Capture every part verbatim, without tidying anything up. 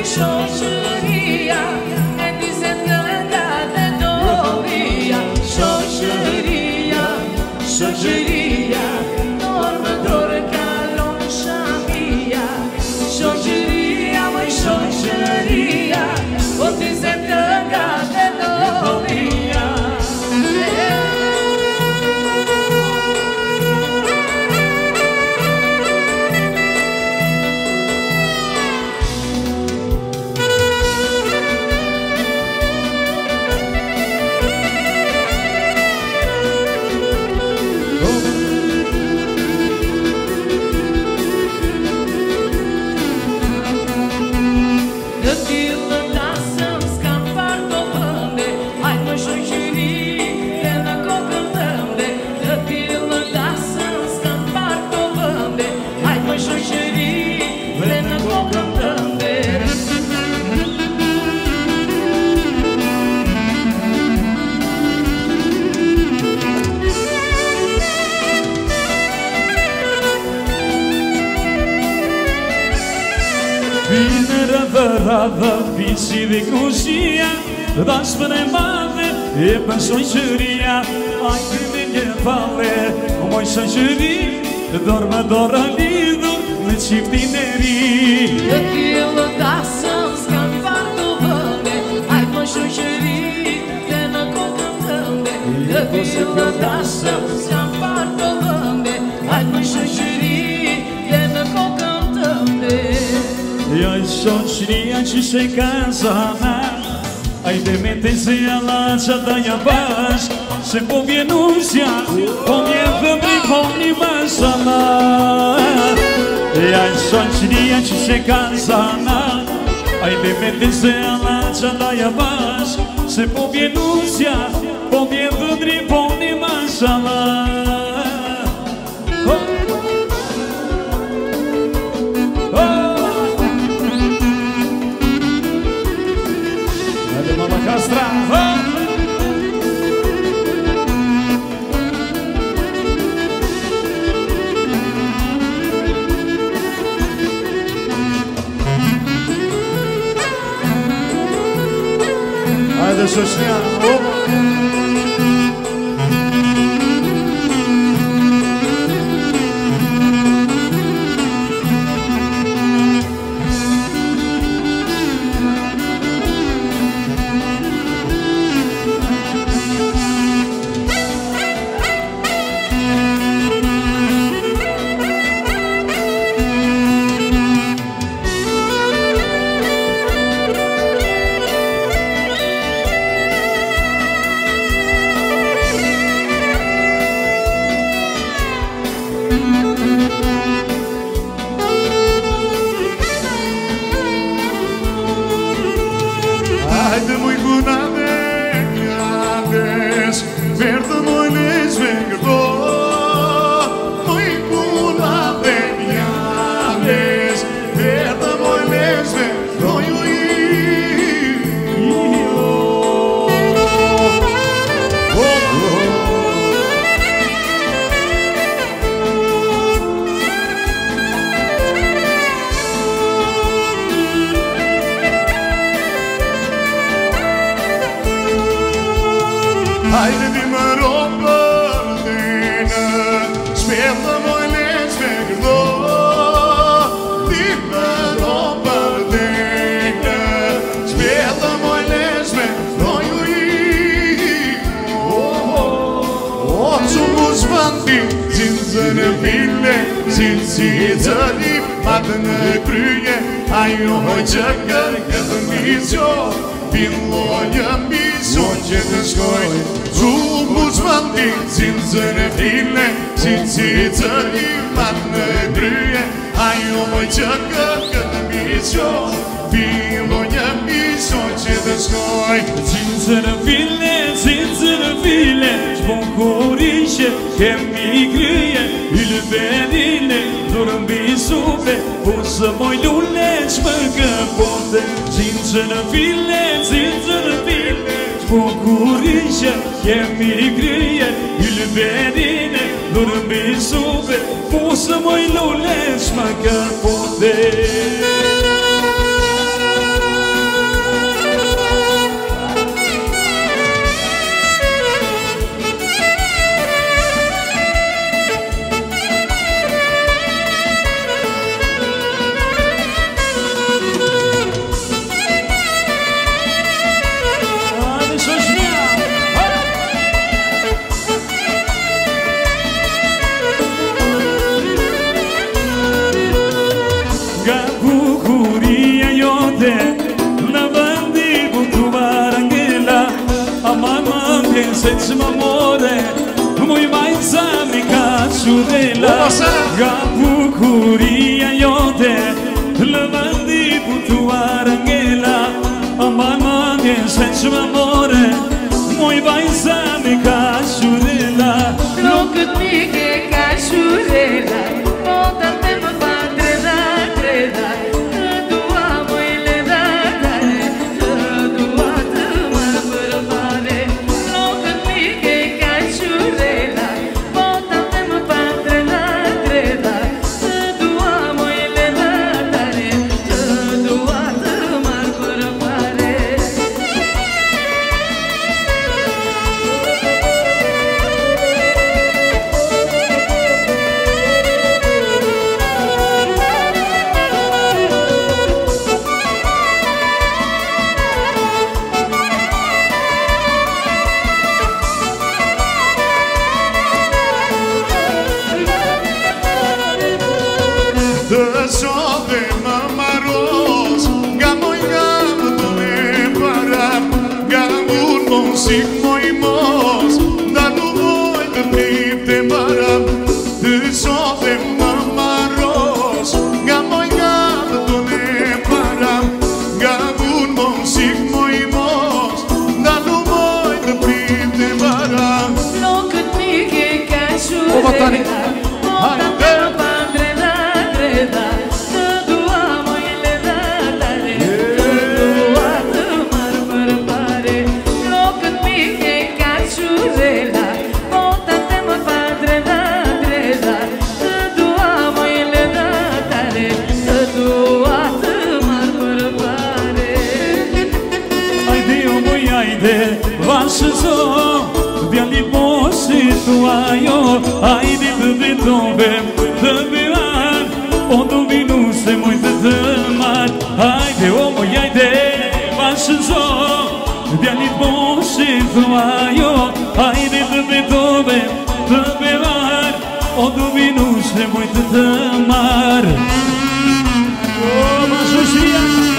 shoqëria, e dizet nga dhe doria. Shoqëria, shoqëria, dorë më dorë kalon shamia. Shoqëria, moj shoqëria, o dizet nga dhe doria. Radha, vici dhe kushia, dashpën e madhe, e për shoqëria. Ajde me një pale, moj shoqëri, dorë me dorë lidhur me qiftin e ri. Të tillë dasëm s'kan parë të vënde, ajde moj shoqëri, dhe në kokën tënde. Të tillë dasëm s'kan parë të vënde, ajde moj shoqëri, dhe në kokën tënde. Ja i shoqëria që shë ka zana, ajde me të zi alla që da ja bash, se po vjen usja, po vjen vëmri, po një masana. Ja i shoqëria që shë ka zana, ajde me të zi alla që da ja bash, se po vjen usja, po vjen vëmri, po një masana. Castra, Haydi Şoşnia, Hajde di më ropër dene, shpeta moj leq me gërdo. Di më ropër dene, shpeta moj leq me gërdo. O që mu shpëndi, zinë zënë file, zinë si të një matë në kryje. Ajo hoj që kërë këtë misjo, Pillojë miso që të shkoj, Gjullë mu shpëndi, zinë zënë file, zinë si të një matë në kryje. Ajo hoj që kërë këtë misjo, Pillojë miso që të shkoj. Zinë zënë file, zinë zënë file, Shpon kur ishe, kemi kryje, Yllë bedine, durën bisupe, Po së moj lule, shmë këpote. Zinë zënë file, zinë zënë file, Shpon kur ishe, kemi kryje, Yllë bedine, durën bisupe, Po së moj lule, shmë këpote. Aman mă se mă more Mui mai zami ca ciurela Ga bucuria iote Lăvandi putu arangela Aman mă se mă more Mui mai zami ca ciurela Locul mică ca ciurela Poate te mă bate la treda Dua mâile da tare Dua te mă bărbare Locul mică ca ciurela Poate te mă bate la treda Dua mâile da tare Dua te mă bărbare Dă sobe mamaros Gamoi gamu tu ne param Gamun monsic moi mos Dar nu voi târnip te param Dă sobe mamaros Gamoi gamu tu ne param Gamun monsic moi mos Dar nu voi târnip te param Locul mică ca ciurela Poate te mă bate la treda Dua mâile da tare Dua te mă bărbare Locul mică ca ciurela Poate te mă bate la treda Dua mâile da tare Dua te mă bărbare Haide, omul, haide, vașă zo Biali posi tu aio Haide, dă-be tobe, dă-be an O dovinu se muite tămar Haide, omul, haide, vașă zo Biali posi tu aio Haide, dă-be tobe, dă-be an O dovinu se muite tămar O, mașoșia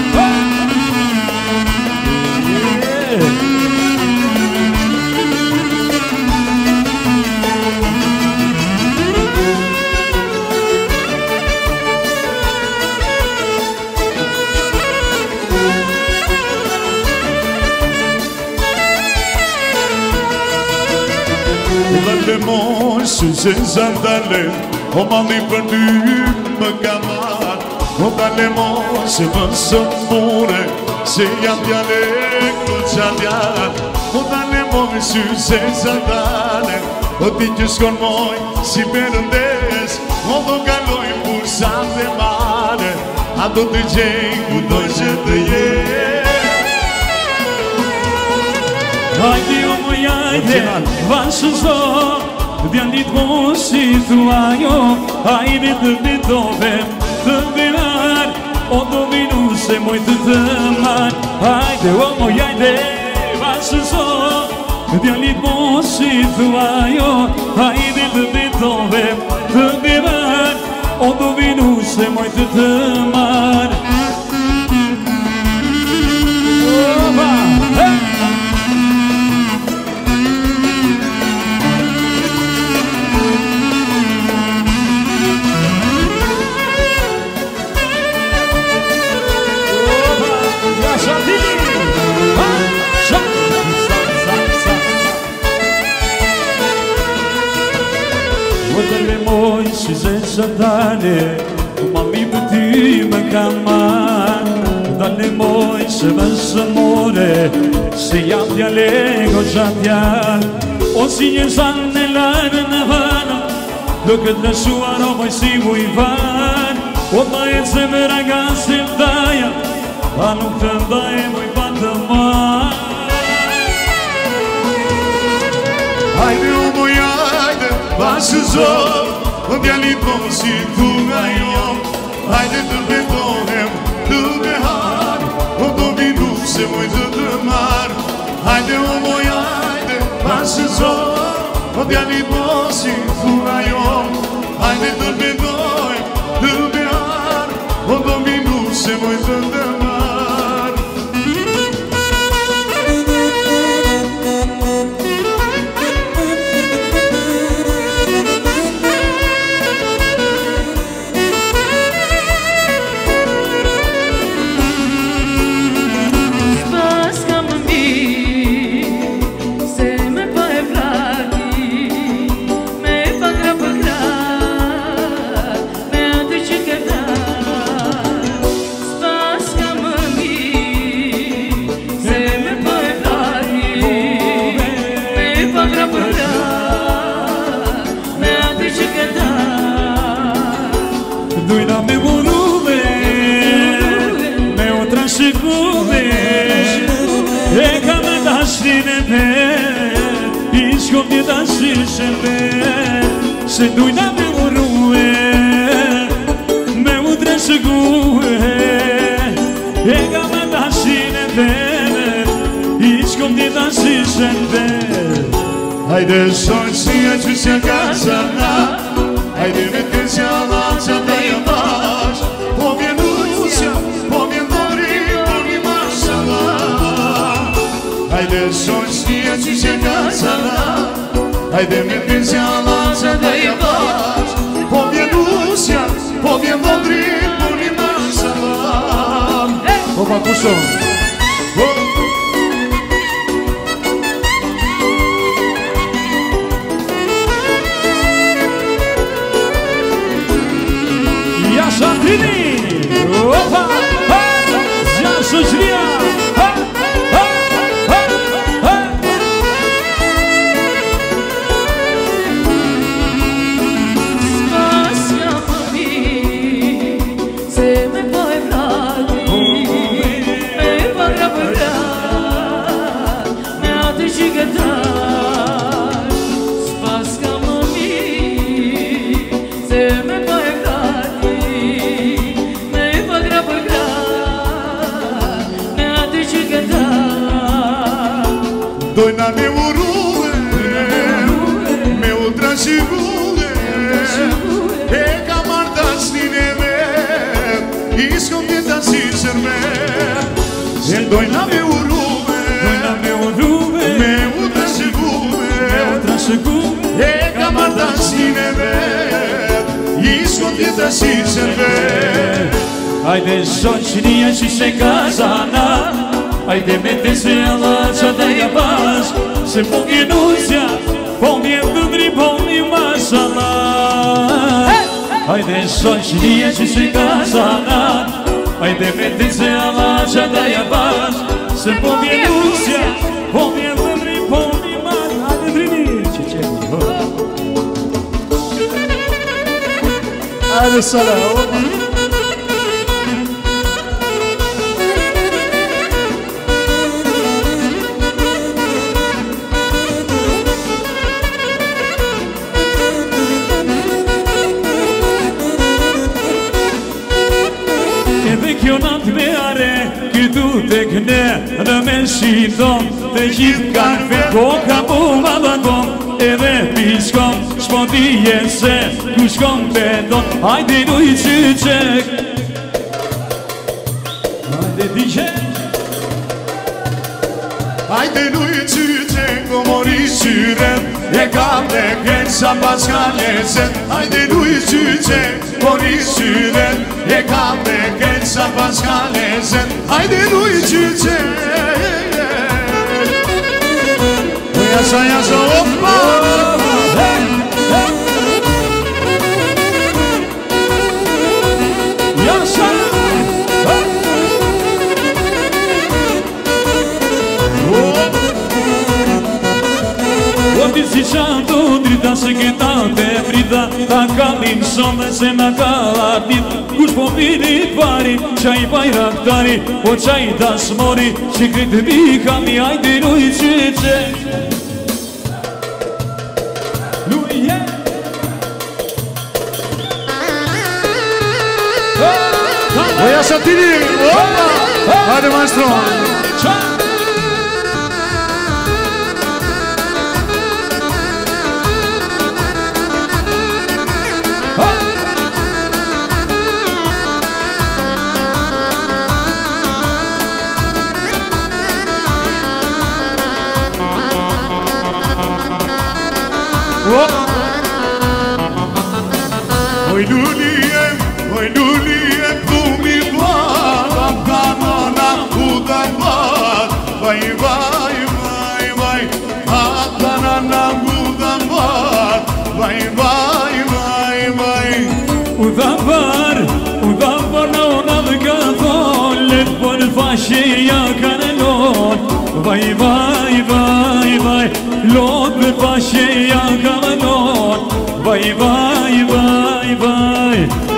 Dale moi sous sandale O mami perdu me gamar O dale moi se mă sămure Se ia piale crucialia O dale moi sous sandale O tiges con moi si perdes O do galoi pulsam de mare A do te jei cu doi je te ye Haide, omul, haide, vașă zo Biali posi tu aio Haide, dă-be tobe, dă-be an O dovinu se muite tămar Haide, omul, haide, vașă zo Biali posi tu aio Haide, dă-be tobe, dă-be an O dovinu se muite tămar Opa! Hey! Dale moi si senza dare Mami puti me caman Dale moi se vas amore Se iam di alego già dial O si ne san nell'aria navana Lo che da sua roba si vuoi van O mai se me ragazzi daia A non te dai vuoi fatta mai Haide, omul, haide, vașă zo Biali posi tu aio Haide, dă-be tobe, dă-be har O dovinu se muite tămar Haide, omul, haide, vașă zo Biali posi tu aio Haide, dă-be tobe, dă-be har O dovinu se muite tămar vrapăra mea de ce căda Doina me volume me otra shikume e ka me dashine me ishko me dashine me se doina me volume me otra shikume e ka me dashine me ishko me dashine me Haide soția ce se acasă na Haide meteți-a la cea de iubaș Pomienuția, pomienori, ponimașa la Haide soția ce se acasă na Haide meteți-a la cea de iubaș Pomienuția, pomienori, ponimașa la Opa, cu son! Sandrini, opa, ha, zia sujria, ha, ha, ha, ha. Spasca-mă mie, se me poi vrati, me va răbăra, mea de și gătar. Spasca-mă mie, se me poi vrati, Doina meu ruhe, meu dragule, e ca mardas nineve, iscondida siserme. E doina meu ruhe, Doina meu ruhe, meu dragule, meu dragule, e ca mardas nineve, iscondida siserme. Haide soțnia și se casana Haide meteți la cea de iubaș Se pomienuția, pomiendri, ponimașala Haide soțnia și se casana Haide meteți la cea de iubaș Se pomienuția, pomiendri, ponimașala Haide primi, ce ce Haide sala, opa! Kjonat me are, këtu të këne Në me shqidon të gjithë kanë fe Koka mu ma dhëndon edhe pishkon Shpo dije se ku shkon beton Hajde nuj qyqek Hajde diqek Hajde nuj qyqek Ko mori qyret E kam dhe keq sa pas ka leset Hajde nuj qyqek Mori qyret E kam dhe keq sa pas ka leset Hajde nuj qyqek Jasa, jasa, opa Jasa Oti si qato drita se këta të frita Ta kalin shumë se na kalatit Kush po vinit pari, qaj bajraktari Po qaj dashmori, që këtë vika mi ajde nuj qyqe Luje Oja Santini, opa Hajde maestro Oj lulie, oj lulie, ku mi vara kanona u da vat, vaj vaj vaj vaj, a kanona u da vat, vaj vaj vaj vaj. U da var, u da var na ona më ka tholet, por fashia kanë lot, vaj vaj vaj vaj, lot me pașe ia camelor. Vai, vai, vai, vai.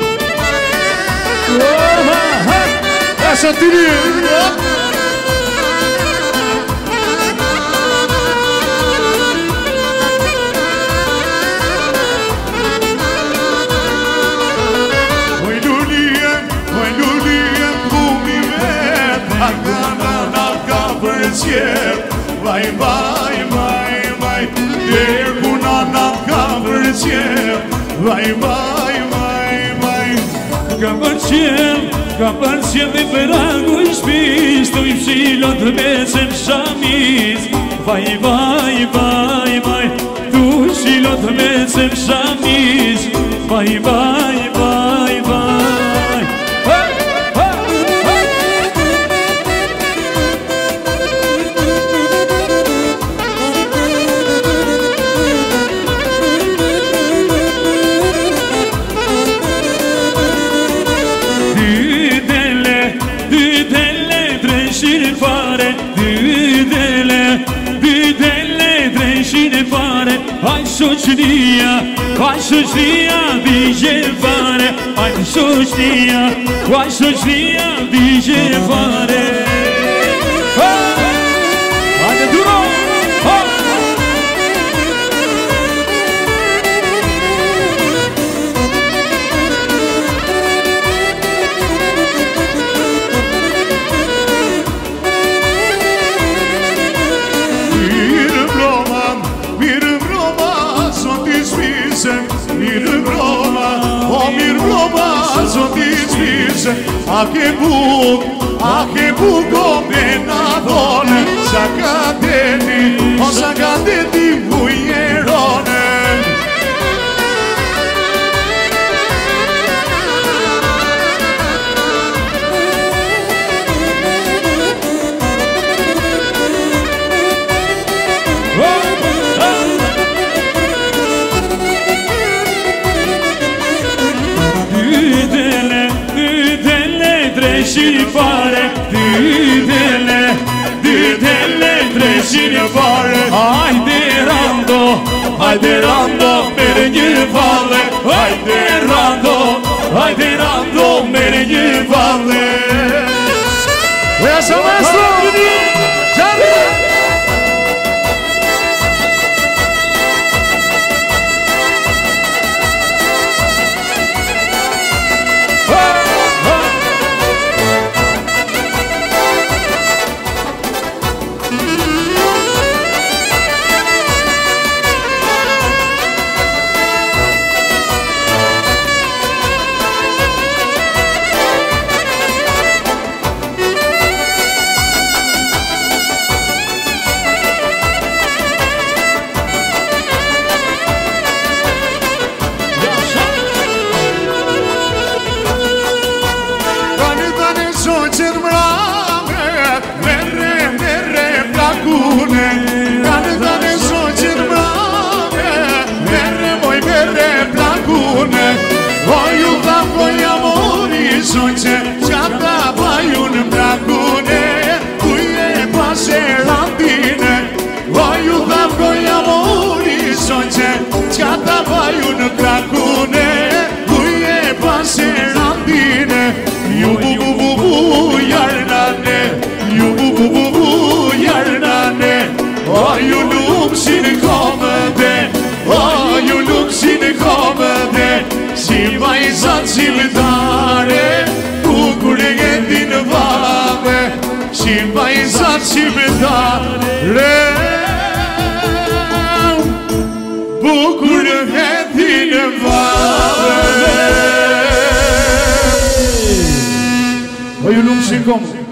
Așa tine! Oi lulie, oi lulie, bumi met, agana na capărție. Vai, vai, vai, vai, e cu na capărție. Vai, vai, vai, vai. Capărție, capărție de veragul șpis, tu-i pșilot mesem șamiz. Vai, vai, vai, vai, tu pșilot mesem șamiz. Vai, vai, vai, vai. Hai, hai, hai. Didele, didele, treșine pare. Didele, didele, treșine pare. Hai soțnia, hai soțnia, bije pare. Hai soțnia, hai soțnia, bije pare. Haide duro! A che buk, a che buk o menadone, Sakadeni, o sakadeni mujerone. Și pare, didele, didele, treșine pare. Haide rando, haide rando, merge vale. Haide rando, haide rando, merge vale. Essa maestro! Ciata baiun bracune, cuie pase landine. Voiuta voiamo orizzonte, ciata baiun bracune, cuie pase landine. Yu bu bu bu bu yarnane, yu bu bu bu bu yarnane. Oh you look sin komede, oh you look sin komede. Si vai zanzibare. Din vame și mai zați vedare bucură-te din vame. Oi, un lung și cum